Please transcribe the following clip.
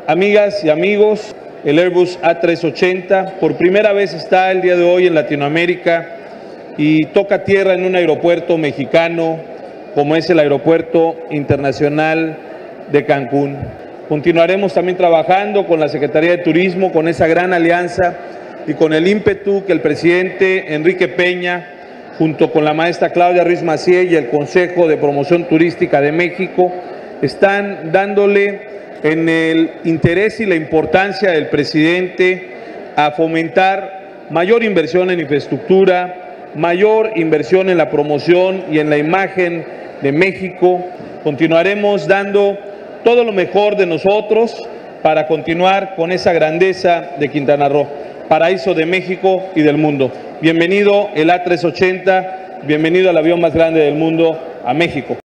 Amigas y amigos, el Airbus A380 por primera vez está el día de hoy en Latinoamérica y toca tierra en un aeropuerto mexicano como es el Aeropuerto Internacional de Cancún. Continuaremos también trabajando con la Secretaría de Turismo, con esa gran alianza y con el ímpetu que el presidente Enrique Peña, junto con la maestra Claudia Ruiz Massieu y el Consejo de Promoción Turística de México, están dándole en el interés y la importancia del presidente a fomentar mayor inversión en infraestructura, mayor inversión en la promoción y en la imagen de México. Continuaremos dando todo lo mejor de nosotros para continuar con esa grandeza de Quintana Roo, paraíso de México y del mundo. Bienvenido el A380, bienvenido al avión más grande del mundo, a México.